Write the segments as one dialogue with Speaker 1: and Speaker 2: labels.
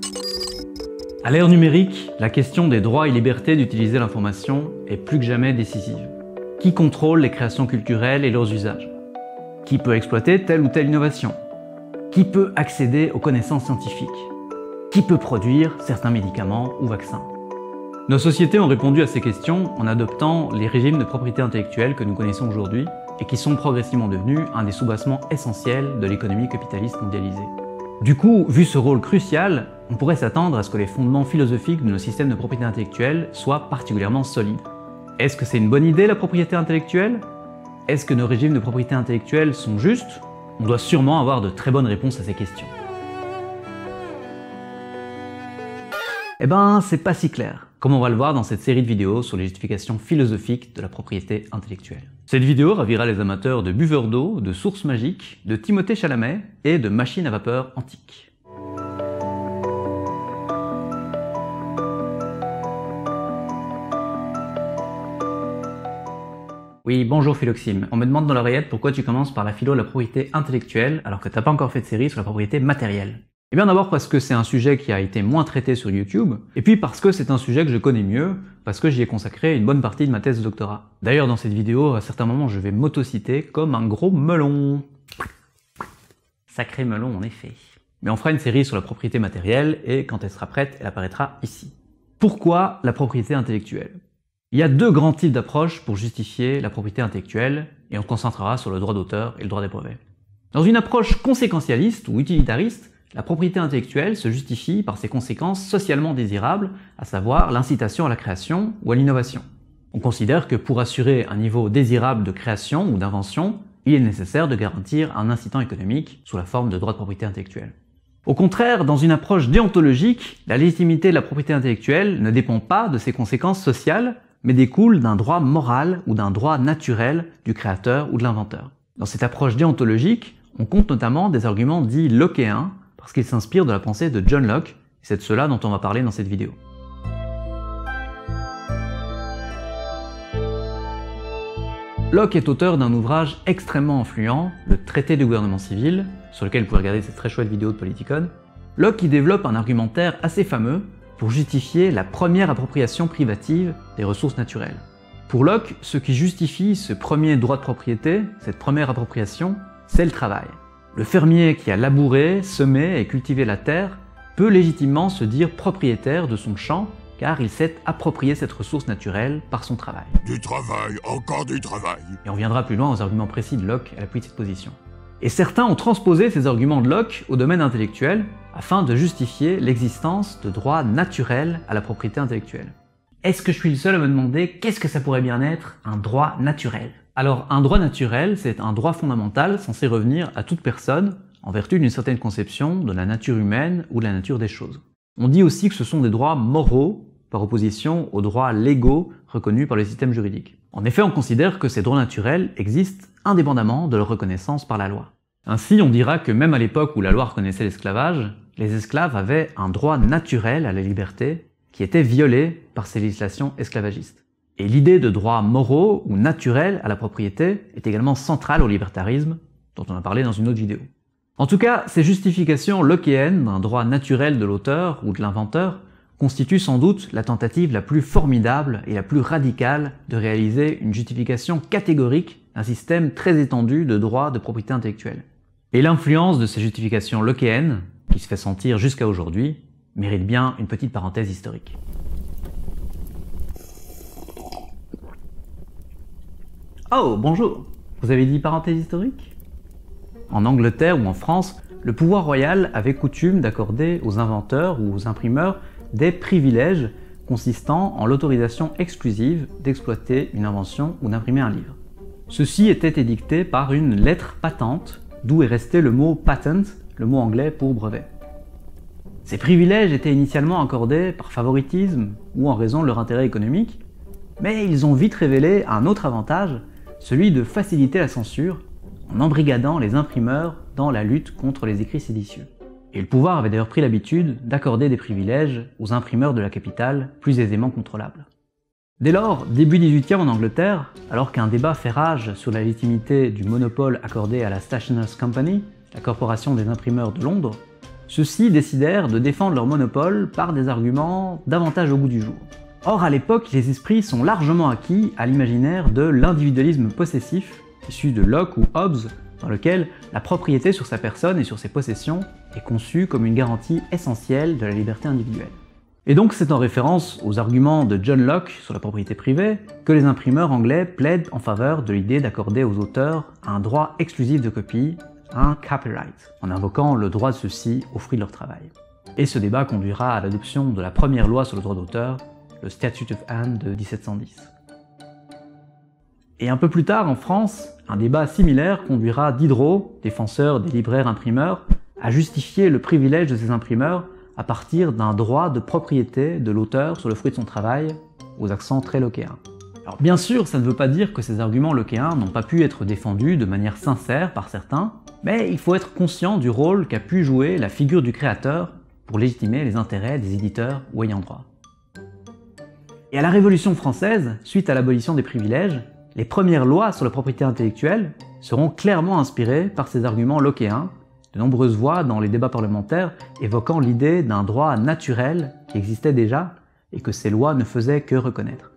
Speaker 1: À l'ère numérique, la question des droits et libertés d'utiliser l'information est plus que jamais décisive. Qui contrôle les créations culturelles et leurs usages? Qui peut exploiter telle ou telle innovation? Qui peut accéder aux connaissances scientifiques? Qui peut produire certains médicaments ou vaccins? Nos sociétés ont répondu à ces questions en adoptant les régimes de propriété intellectuelle que nous connaissons aujourd'hui et qui sont progressivement devenus un des soubassements essentiels de l'économie capitaliste mondialisée. Du coup, vu ce rôle crucial, on pourrait s'attendre à ce que les fondements philosophiques de nos systèmes de propriété intellectuelle soient particulièrement solides. Est-ce que c'est une bonne idée la propriété intellectuelle? Est-ce que nos régimes de propriété intellectuelle sont justes? On doit sûrement avoir de très bonnes réponses à ces questions. Eh ben, c'est pas si clair, comme on va le voir dans cette série de vidéos sur les justifications philosophiques de la propriété intellectuelle. Cette vidéo ravira les amateurs de buveurs d'eau, de sources magiques, de Timothée Chalamet et de machines à vapeur antiques. Oui, bonjour Philoxime. On me demande dans l'oreillette pourquoi tu commences par la philo de la propriété intellectuelle alors que t'as pas encore fait de série sur la propriété matérielle. Eh bien d'abord parce que c'est un sujet qui a été moins traité sur YouTube, et puis parce que c'est un sujet que je connais mieux, parce que j'y ai consacré une bonne partie de ma thèse de doctorat. D'ailleurs dans cette vidéo, à certains moments je vais m'autociter comme un gros melon. Sacré melon en effet. Mais on fera une série sur la propriété matérielle, et quand elle sera prête, elle apparaîtra ici. Pourquoi la propriété intellectuelle? Il y a deux grands types d'approches pour justifier la propriété intellectuelle, et on se concentrera sur le droit d'auteur et le droit des brevets. Dans une approche conséquentialiste ou utilitariste, la propriété intellectuelle se justifie par ses conséquences socialement désirables, à savoir l'incitation à la création ou à l'innovation. On considère que pour assurer un niveau désirable de création ou d'invention, il est nécessaire de garantir un incitant économique sous la forme de droit de propriété intellectuelle. Au contraire, dans une approche déontologique, la légitimité de la propriété intellectuelle ne dépend pas de ses conséquences sociales, mais découle d'un droit moral ou d'un droit naturel du créateur ou de l'inventeur. Dans cette approche déontologique, on compte notamment des arguments dits lockéens, parce qu'ils s'inspirent de la pensée de John Locke, et c'est de cela dont on va parler dans cette vidéo. Locke est auteur d'un ouvrage extrêmement influent, le Traité du gouvernement civil, sur lequel vous pouvez regarder cette très chouette vidéo de Politicon. Locke y développe un argumentaire assez fameux pour justifier la première appropriation privative des ressources naturelles. Pour Locke, ce qui justifie ce premier droit de propriété, cette première appropriation, c'est le travail. Le fermier qui a labouré, semé et cultivé la terre peut légitimement se dire propriétaire de son champ car il s'est approprié cette ressource naturelle par son travail.
Speaker 2: Du travail, encore du travail.
Speaker 1: Et on viendra plus loin aux arguments précis de Locke à l'appui de cette position. Et certains ont transposé ces arguments de Locke au domaine intellectuel afin de justifier l'existence de droits naturels à la propriété intellectuelle. Est-ce que je suis le seul à me demander qu'est-ce que ça pourrait bien être un droit naturel? Alors, un droit naturel, c'est un droit fondamental censé revenir à toute personne en vertu d'une certaine conception de la nature humaine ou de la nature des choses. On dit aussi que ce sont des droits moraux, par opposition aux droits légaux reconnus par le système juridique. En effet, on considère que ces droits naturels existent indépendamment de leur reconnaissance par la loi. Ainsi, on dira que même à l'époque où la loi reconnaissait l'esclavage, les esclaves avaient un droit naturel à la liberté qui était violé par ces législations esclavagistes. Et l'idée de droits moraux ou naturels à la propriété est également centrale au libertarisme, dont on a parlé dans une autre vidéo. En tout cas, ces justifications lockéennes d'un droit naturel de l'auteur ou de l'inventeur constituent sans doute la tentative la plus formidable et la plus radicale de réaliser une justification catégorique d'un système très étendu de droits de propriété intellectuelle. Et l'influence de ces justifications lockéennes, qui se fait sentir jusqu'à aujourd'hui, mérite bien une petite parenthèse historique. Oh, bonjour! Vous avez dit parenthèse historique? En Angleterre ou en France, le pouvoir royal avait coutume d'accorder aux inventeurs ou aux imprimeurs des privilèges consistant en l'autorisation exclusive d'exploiter une invention ou d'imprimer un livre. Ceci était édicté par une lettre patente, d'où est resté le mot patent, le mot anglais pour brevet. Ces privilèges étaient initialement accordés par favoritisme ou en raison de leur intérêt économique, mais ils ont vite révélé un autre avantage, celui de faciliter la censure en embrigadant les imprimeurs dans la lutte contre les écrits séditieux. Et le pouvoir avait d'ailleurs pris l'habitude d'accorder des privilèges aux imprimeurs de la capitale plus aisément contrôlables. Dès lors, début 18e en Angleterre, alors qu'un débat fait rage sur la légitimité du monopole accordé à la Stationers' Company, la corporation des imprimeurs de Londres, Ceux-ci décidèrent de défendre leur monopole par des arguments davantage au goût du jour. Or, à l'époque, les esprits sont largement acquis à l'imaginaire de l'individualisme possessif, issu de Locke ou Hobbes, dans lequel la propriété sur sa personne et sur ses possessions est conçue comme une garantie essentielle de la liberté individuelle. Et donc c'est en référence aux arguments de John Locke sur la propriété privée que les imprimeurs anglais plaident en faveur de l'idée d'accorder aux auteurs un droit exclusif de copie, un copyright, en invoquant le droit de ceux-ci au fruit de leur travail. Et ce débat conduira à l'adoption de la première loi sur le droit d'auteur, le Statute of Anne de 1710. Et un peu plus tard, en France, un débat similaire conduira Diderot, défenseur des libraires imprimeurs, à justifier le privilège de ces imprimeurs à partir d'un droit de propriété de l'auteur sur le fruit de son travail, aux accents très lockéens. Alors bien sûr, ça ne veut pas dire que ces arguments lockéens n'ont pas pu être défendus de manière sincère par certains, mais il faut être conscient du rôle qu'a pu jouer la figure du créateur pour légitimer les intérêts des éditeurs ou ayants droit. Et à la Révolution française, suite à l'abolition des privilèges, les premières lois sur la propriété intellectuelle seront clairement inspirées par ces arguments lockéens, de nombreuses voix dans les débats parlementaires évoquant l'idée d'un droit naturel qui existait déjà et que ces lois ne faisaient que reconnaître.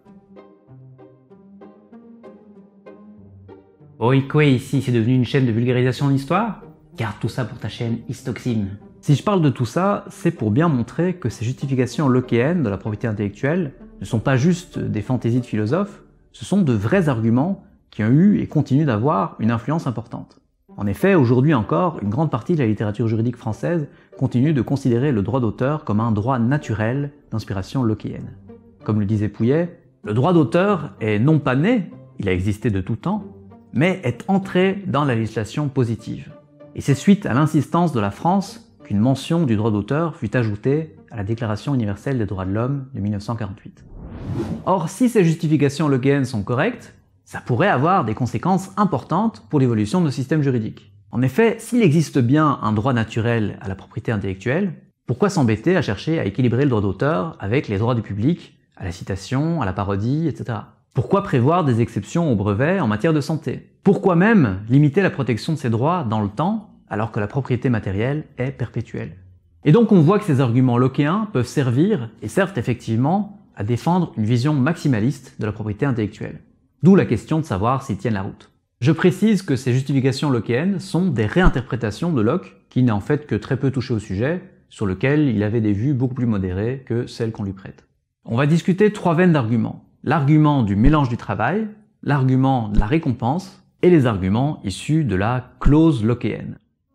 Speaker 3: Oui, quoi, ici c'est devenu une chaîne de vulgarisation d'histoire? Garde tout ça pour ta chaîne Histoxime.
Speaker 1: Si je parle de tout ça, c'est pour bien montrer que ces justifications lockéennes de la propriété intellectuelle ne sont pas juste des fantaisies de philosophes, ce sont de vrais arguments qui ont eu et continuent d'avoir une influence importante. En effet, aujourd'hui encore, une grande partie de la littérature juridique française continue de considérer le droit d'auteur comme un droit naturel d'inspiration lockéenne. Comme le disait Pouillet, le droit d'auteur est non pas né, il a existé de tout temps, mais est entré dans la législation positive. Et c'est suite à l'insistance de la France qu'une mention du droit d'auteur fut ajoutée à la Déclaration universelle des droits de l'homme de 1948. Or, si ces justifications lockéennes sont correctes, ça pourrait avoir des conséquences importantes pour l'évolution de nos systèmes juridiques. En effet, s'il existe bien un droit naturel à la propriété intellectuelle, pourquoi s'embêter à chercher à équilibrer le droit d'auteur avec les droits du public, à la citation, à la parodie, etc. Pourquoi prévoir des exceptions aux brevets en matière de santé? Pourquoi même limiter la protection de ces droits dans le temps, alors que la propriété matérielle est perpétuelle? Et donc on voit que ces arguments lockéens peuvent servir, et servent effectivement, à défendre une vision maximaliste de la propriété intellectuelle. D'où la question de savoir s'ils tiennent la route. Je précise que ces justifications lockéennes sont des réinterprétations de Locke, qui n'a en fait que très peu touché au sujet, sur lequel il avait des vues beaucoup plus modérées que celles qu'on lui prête. On va discuter trois veines d'arguments. L'argument du mélange du travail, l'argument de la récompense, et les arguments issus de la clause lockéenne.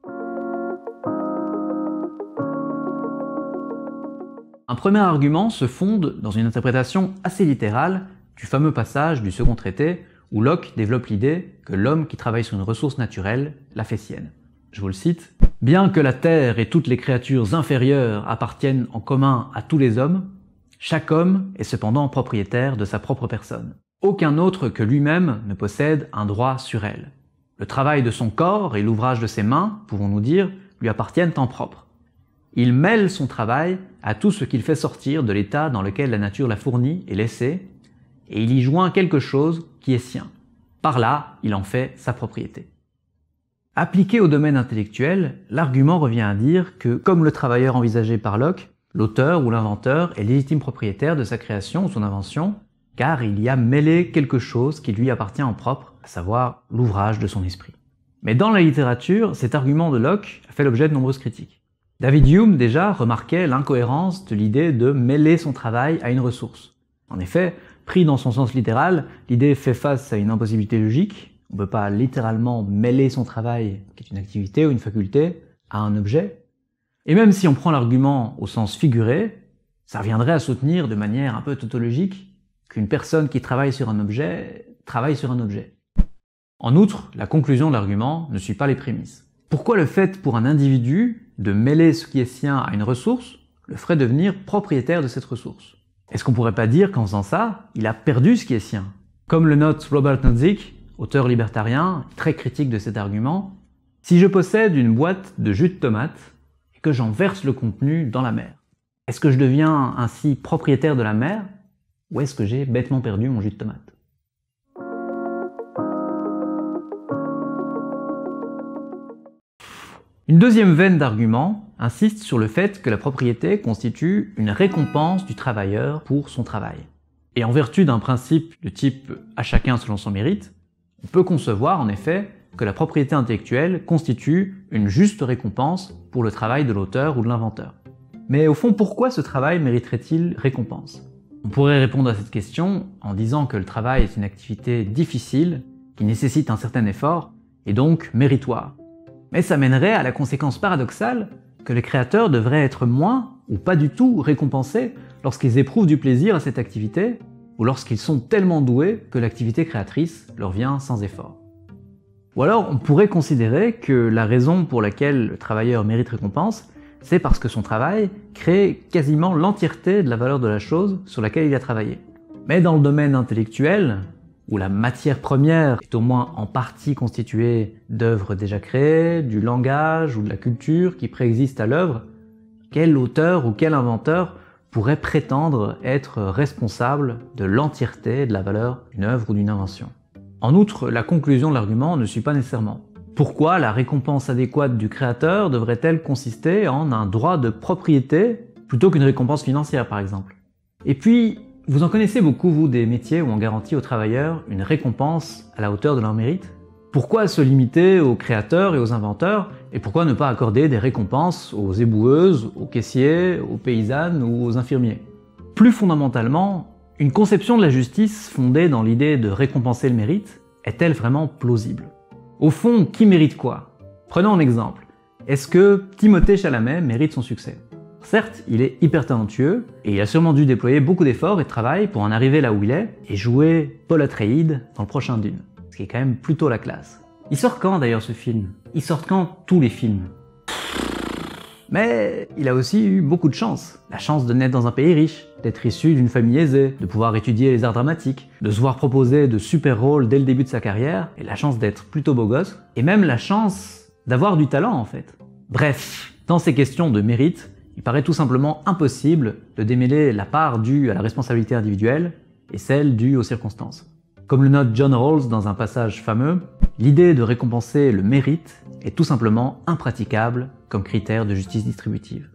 Speaker 1: Un premier argument se fonde dans une interprétation assez littérale du fameux passage du second traité où Locke développe l'idée que l'homme qui travaille sur une ressource naturelle la fait sienne. Je vous le cite. « Bien que la terre et toutes les créatures inférieures appartiennent en commun à tous les hommes, chaque homme est cependant propriétaire de sa propre personne. Aucun autre que lui-même ne possède un droit sur elle. Le travail de son corps et l'ouvrage de ses mains, pouvons-nous dire, lui appartiennent en propre. Il mêle son travail à tout ce qu'il fait sortir de l'état dans lequel la nature l'a fourni et laissé, et il y joint quelque chose qui est sien. Par là, il en fait sa propriété. » Appliqué au domaine intellectuel, l'argument revient à dire que, comme le travailleur envisagé par Locke, l'auteur ou l'inventeur est légitime propriétaire de sa création ou son invention, car il y a mêlé quelque chose qui lui appartient en propre, à savoir l'ouvrage de son esprit. Mais dans la littérature, cet argument de Locke a fait l'objet de nombreuses critiques. David Hume, déjà, remarquait l'incohérence de l'idée de mêler son travail à une ressource. En effet, pris dans son sens littéral, l'idée fait face à une impossibilité logique. On ne peut pas littéralement mêler son travail, qui est une activité ou une faculté, à un objet. Et même si on prend l'argument au sens figuré, ça reviendrait à soutenir de manière un peu tautologique qu'une personne qui travaille sur un objet travaille sur un objet. En outre, la conclusion de l'argument ne suit pas les prémices. Pourquoi le fait pour un individu de mêler ce qui est sien à une ressource le ferait devenir propriétaire de cette ressource? Est-ce qu'on pourrait pas dire qu'en faisant ça, il a perdu ce qui est sien? Comme le note Robert Nozick, auteur libertarien, très critique de cet argument, si je possède une boîte de jus de tomate et que j'en verse le contenu dans la mer, est-ce que je deviens ainsi propriétaire de la mer ou est-ce que j'ai bêtement perdu mon jus de tomate? Une deuxième veine d'argument insiste sur le fait que la propriété constitue une récompense du travailleur pour son travail. Et en vertu d'un principe de type « à chacun selon son mérite », on peut concevoir en effet que la propriété intellectuelle constitue une juste récompense pour le travail de l'auteur ou de l'inventeur. Mais au fond, pourquoi ce travail mériterait-il récompense? On pourrait répondre à cette question en disant que le travail est une activité difficile, qui nécessite un certain effort, et donc méritoire. Mais ça mènerait à la conséquence paradoxale que les créateurs devraient être moins, ou pas du tout, récompensés lorsqu'ils éprouvent du plaisir à cette activité, ou lorsqu'ils sont tellement doués que l'activité créatrice leur vient sans effort. Ou alors on pourrait considérer que la raison pour laquelle le travailleur mérite récompense, c'est parce que son travail crée quasiment l'entièreté de la valeur de la chose sur laquelle il a travaillé. Mais dans le domaine intellectuel, où la matière première est au moins en partie constituée d'œuvres déjà créées, du langage ou de la culture qui préexiste à l'œuvre, quel auteur ou quel inventeur pourrait prétendre être responsable de l'entièreté de la valeur d'une œuvre ou d'une invention? En outre, la conclusion de l'argument ne suit pas nécessairement. Pourquoi la récompense adéquate du créateur devrait-elle consister en un droit de propriété plutôt qu'une récompense financière par exemple? Et puis, vous en connaissez beaucoup, vous, des métiers où on garantit aux travailleurs une récompense à la hauteur de leur mérite? Pourquoi se limiter aux créateurs et aux inventeurs? Et pourquoi ne pas accorder des récompenses aux éboueuses, aux caissiers, aux paysannes ou aux infirmiers? Plus fondamentalement, une conception de la justice fondée dans l'idée de récompenser le mérite est-elle vraiment plausible? Au fond, qui mérite quoi? Prenons un exemple. Est-ce que Timothée Chalamet mérite son succès? Certes, il est hyper talentueux, et il a sûrement dû déployer beaucoup d'efforts et de travail pour en arriver là où il est, et jouer Paul Atreides dans le prochain Dune. Ce qui est quand même plutôt la classe. Il sort quand d'ailleurs ce film? Il sort quand tous les films? Mais il a aussi eu beaucoup de chance. La chance de naître dans un pays riche, d'être issu d'une famille aisée, de pouvoir étudier les arts dramatiques, de se voir proposer de super rôles dès le début de sa carrière, et la chance d'être plutôt beau gosse, et même la chance d'avoir du talent en fait. Bref, dans ces questions de mérite, il paraît tout simplement impossible de démêler la part due à la responsabilité individuelle et celle due aux circonstances. Comme le note John Rawls dans un passage fameux, l'idée de récompenser le mérite est tout simplement impraticable comme critère de justice distributive.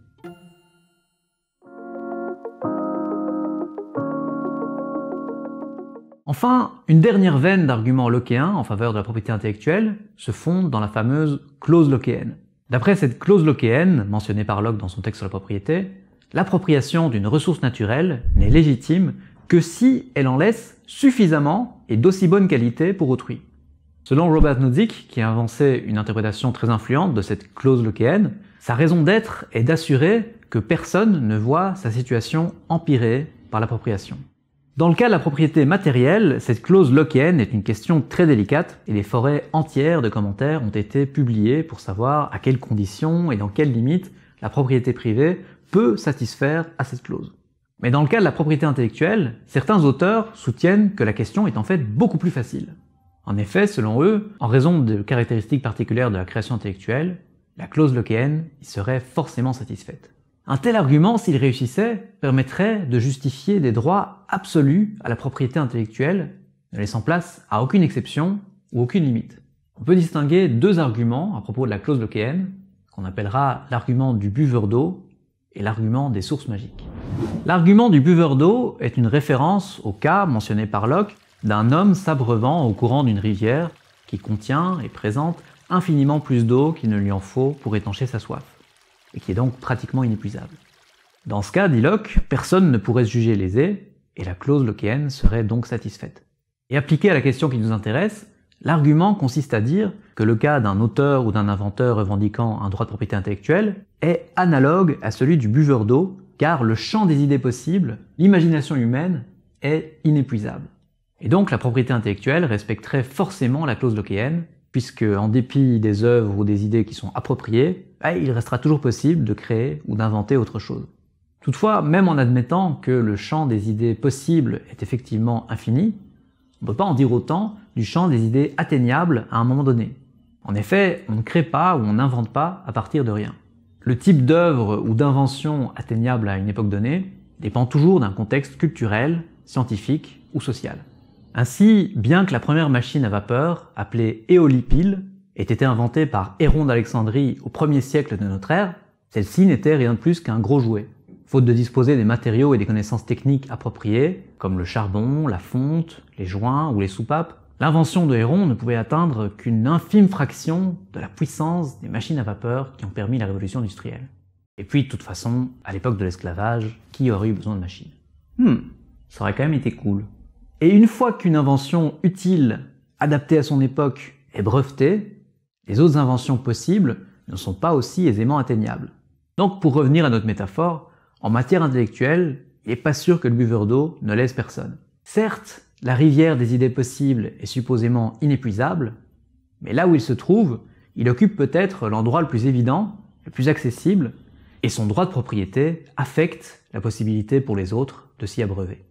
Speaker 1: Enfin, une dernière veine d'arguments lockéens en faveur de la propriété intellectuelle se fonde dans la fameuse clause lockéenne. D'après cette clause lockéenne, mentionnée par Locke dans son texte sur la propriété, l'appropriation d'une ressource naturelle n'est légitime que si elle en laisse suffisamment et d'aussi bonne qualité pour autrui. Selon Robert Nozick, qui a avancé une interprétation très influente de cette clause lockéenne, sa raison d'être est d'assurer que personne ne voit sa situation empirée par l'appropriation. Dans le cas de la propriété matérielle, cette clause lockéenne est une question très délicate et des forêts entières de commentaires ont été publiés pour savoir à quelles conditions et dans quelles limites la propriété privée peut satisfaire à cette clause. Mais dans le cas de la propriété intellectuelle, certains auteurs soutiennent que la question est en fait beaucoup plus facile. En effet, selon eux, en raison de caractéristiques particulières de la création intellectuelle, la clause lockéenne y serait forcément satisfaite. Un tel argument, s'il réussissait, permettrait de justifier des droits absolus à la propriété intellectuelle, ne laissant place à aucune exception ou aucune limite. On peut distinguer deux arguments à propos de la clause lockéenne, qu'on appellera l'argument du buveur d'eau et l'argument des sources magiques. L'argument du buveur d'eau est une référence au cas mentionné par Locke d'un homme s'abreuvant au courant d'une rivière qui contient et présente infiniment plus d'eau qu'il ne lui en faut pour étancher sa soif, et qui est donc pratiquement inépuisable. Dans ce cas, dit Locke, personne ne pourrait se juger lésé, et la clause lockéenne serait donc satisfaite. Et appliqué à la question qui nous intéresse, l'argument consiste à dire que le cas d'un auteur ou d'un inventeur revendiquant un droit de propriété intellectuelle est analogue à celui du buveur d'eau, car le champ des idées possibles, l'imagination humaine, est inépuisable. Et donc la propriété intellectuelle respecterait forcément la clause lockéenne, puisque en dépit des œuvres ou des idées qui sont appropriées, il restera toujours possible de créer ou d'inventer autre chose. Toutefois, même en admettant que le champ des idées possibles est effectivement infini, on ne peut pas en dire autant du champ des idées atteignables à un moment donné. En effet, on ne crée pas ou on n'invente pas à partir de rien. Le type d'œuvre ou d'invention atteignable à une époque donnée dépend toujours d'un contexte culturel, scientifique ou social. Ainsi, bien que la première machine à vapeur, appelée éolipile, ait été inventée par Héron d'Alexandrie au 1er siècle de notre ère, celle-ci n'était rien de plus qu'un gros jouet. Faute de disposer des matériaux et des connaissances techniques appropriées, comme le charbon, la fonte, les joints ou les soupapes, l'invention de Héron ne pouvait atteindre qu'une infime fraction de la puissance des machines à vapeur qui ont permis la révolution industrielle. Et puis, de toute façon, à l'époque de l'esclavage, qui aurait eu besoin de machines? Ça aurait quand même été cool. Et une fois qu'une invention utile, adaptée à son époque, est brevetée, les autres inventions possibles ne sont pas aussi aisément atteignables. Donc, pour revenir à notre métaphore, en matière intellectuelle, il n'est pas sûr que le buveur d'eau ne lèse personne. Certes, la rivière des idées possibles est supposément inépuisable, mais là où il se trouve, il occupe peut-être l'endroit le plus évident, le plus accessible, et son droit de propriété affecte la possibilité pour les autres de s'y abreuver.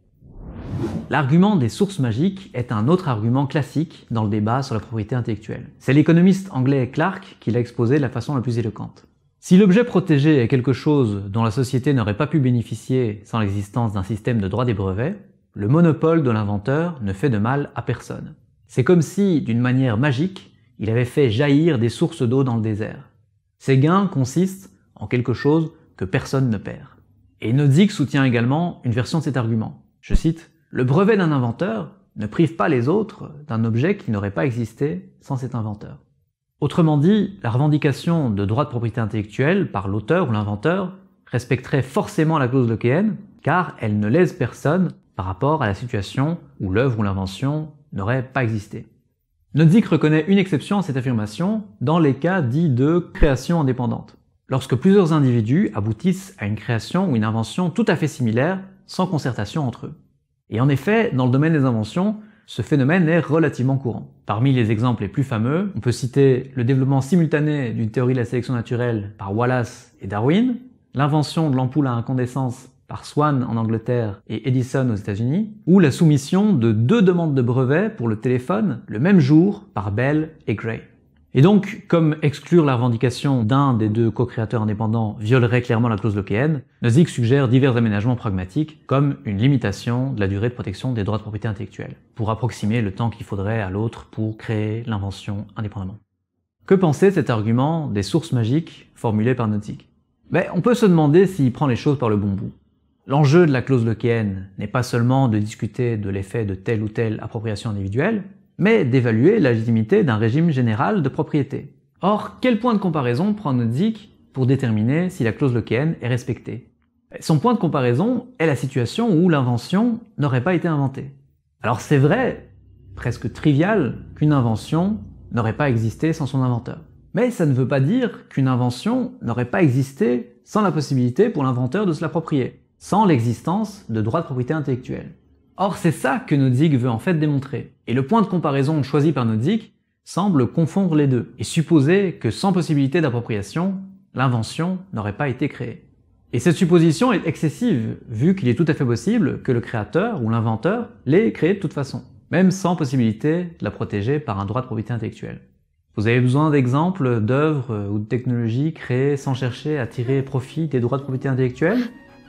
Speaker 1: L'argument des sources magiques est un autre argument classique dans le débat sur la propriété intellectuelle. C'est l'économiste anglais Clarke qui l'a exposé de la façon la plus éloquente. Si l'objet protégé est quelque chose dont la société n'aurait pas pu bénéficier sans l'existence d'un système de droit des brevets, le monopole de l'inventeur ne fait de mal à personne. C'est comme si, d'une manière magique, il avait fait jaillir des sources d'eau dans le désert. Ces gains consistent en quelque chose que personne ne perd. Et Nozick soutient également une version de cet argument. Je cite, « Le brevet d'un inventeur ne prive pas les autres d'un objet qui n'aurait pas existé sans cet inventeur. » Autrement dit, la revendication de droit de propriété intellectuelle par l'auteur ou l'inventeur respecterait forcément la clause lockéenne, car elle ne lèse personne par rapport à la situation où l'œuvre ou l'invention n'aurait pas existé. Nozick reconnaît une exception à cette affirmation dans les cas dits de création indépendante, lorsque plusieurs individus aboutissent à une création ou une invention tout à fait similaire sans concertation entre eux. Et en effet, dans le domaine des inventions, ce phénomène est relativement courant. Parmi les exemples les plus fameux, on peut citer le développement simultané d'une théorie de la sélection naturelle par Wallace et Darwin, l'invention de l'ampoule à incandescence par Swan en Angleterre et Edison aux États-Unis, ou la soumission de 2 demandes de brevets pour le téléphone le même jour par Bell et Gray. Et donc, comme exclure la revendication d'un des 2 co-créateurs indépendants violerait clairement la clause lockéenne, Nozick suggère divers aménagements pragmatiques, comme une limitation de la durée de protection des droits de propriété intellectuelle, pour approximer le temps qu'il faudrait à l'autre pour créer l'invention indépendamment. Que penser de cet argument des sources magiques formulé par Nozick? On peut se demander s'il prend les choses par le bon bout. L'enjeu de la clause lockéenne n'est pas seulement de discuter de l'effet de telle ou telle appropriation individuelle, mais d'évaluer la légitimité d'un régime général de propriété. Or, quel point de comparaison prend Nozick pour déterminer si la clause lockéenne est respectée? Son point de comparaison est la situation où l'invention n'aurait pas été inventée. Alors c'est vrai, presque trivial, qu'une invention n'aurait pas existé sans son inventeur. Mais ça ne veut pas dire qu'une invention n'aurait pas existé sans la possibilité pour l'inventeur de se l'approprier, sans l'existence de droits de propriété intellectuelle. Or, c'est ça que Nozick veut en fait démontrer. Et le point de comparaison choisi par Nozick semble confondre les deux, et supposer que sans possibilité d'appropriation, l'invention n'aurait pas été créée. Et cette supposition est excessive, vu qu'il est tout à fait possible que le créateur ou l'inventeur l'ait créée de toute façon, même sans possibilité de la protéger par un droit de propriété intellectuelle. Vous avez besoin d'exemples d'œuvres ou de technologies créées sans chercher à tirer profit des droits de propriété intellectuelle?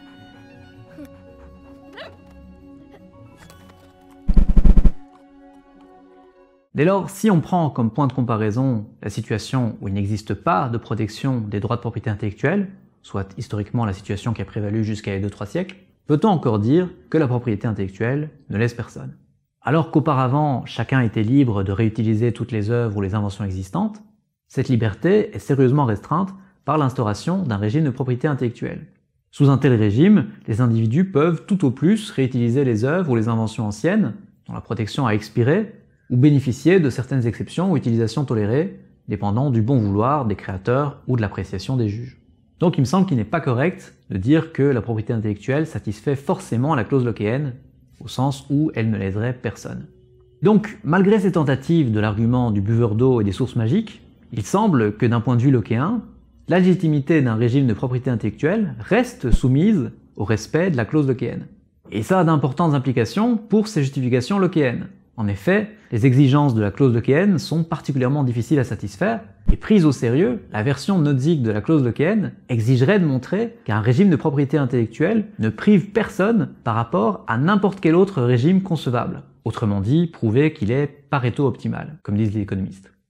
Speaker 1: Dès lors, si on prend comme point de comparaison la situation où il n'existe pas de protection des droits de propriété intellectuelle, soit historiquement la situation qui a prévalu jusqu'à les 2-3 siècles, peut-on encore dire que la propriété intellectuelle ne laisse personne? Alors qu'auparavant, chacun était libre de réutiliser toutes les œuvres ou les inventions existantes, cette liberté est sérieusement restreinte par l'instauration d'un régime de propriété intellectuelle. Sous un tel régime, les individus peuvent tout au plus réutiliser les œuvres ou les inventions anciennes, dont la protection a expiré, ou bénéficier de certaines exceptions ou utilisations tolérées, dépendant du bon vouloir des créateurs ou de l'appréciation des juges. Donc il me semble qu'il n'est pas correct de dire que la propriété intellectuelle satisfait forcément la clause lockéenne, au sens où elle ne léserait personne. Donc, malgré ces tentatives de l'argument du buveur d'eau et des sources magiques, il semble que d'un point de vue lockéen, la légitimité d'un régime de propriété intellectuelle reste soumise au respect de la clause lockéenne. Et ça a d'importantes implications pour ces justifications lockéennes. En effet, les exigences de la clause lockéenne sont particulièrement difficiles à satisfaire, et prise au sérieux, la version Nozick de la clause lockéenne exigerait de montrer qu'un régime de propriété intellectuelle ne prive personne par rapport à n'importe quel autre régime concevable. Autrement dit, prouver qu'il est Pareto optimal, comme disent les économistes.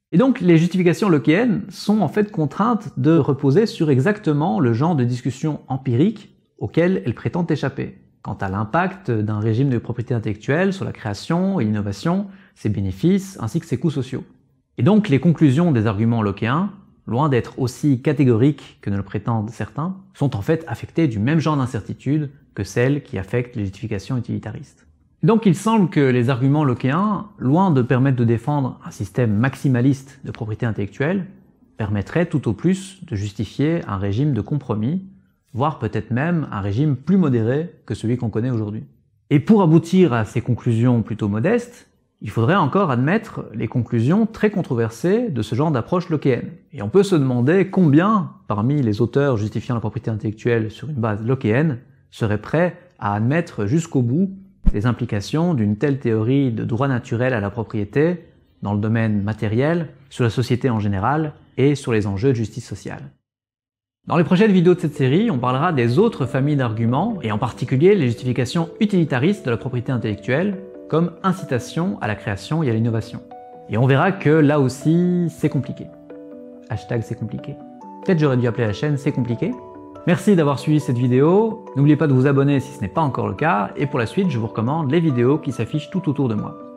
Speaker 1: Et donc les justifications lockéennes sont en fait contraintes de reposer sur exactement le genre de discussion empirique auquel elles prétendent échapper, quant à l'impact d'un régime de propriété intellectuelle sur la création et l'innovation, ses bénéfices ainsi que ses coûts sociaux. Et donc les conclusions des arguments lockéens, loin d'être aussi catégoriques que ne le prétendent certains, sont en fait affectées du même genre d'incertitude que celles qui affectent les justifications utilitaristes. Donc il semble que les arguments lockéens, loin de permettre de défendre un système maximaliste de propriété intellectuelle, permettraient tout au plus de justifier un régime de compromis, voire peut-être même un régime plus modéré que celui qu'on connaît aujourd'hui. Et pour aboutir à ces conclusions plutôt modestes, il faudrait encore admettre les conclusions très controversées de ce genre d'approche lockéenne. Et on peut se demander combien, parmi les auteurs justifiant la propriété intellectuelle sur une base lockéenne, seraient prêts à admettre jusqu'au bout les implications d'une telle théorie de droit naturel à la propriété dans le domaine matériel, sur la société en général et sur les enjeux de justice sociale. Dans les prochaines vidéos de cette série, on parlera des autres familles d'arguments et en particulier les justifications utilitaristes de la propriété intellectuelle comme incitation à la création et à l'innovation. Et on verra que là aussi, c'est compliqué. Hashtag c'est compliqué. Peut-être j'aurais dû appeler la chaîne C'est compliqué. Merci d'avoir suivi cette vidéo, n'oubliez pas de vous abonner si ce n'est pas encore le cas, et pour la suite je vous recommande les vidéos qui s'affichent tout autour de moi.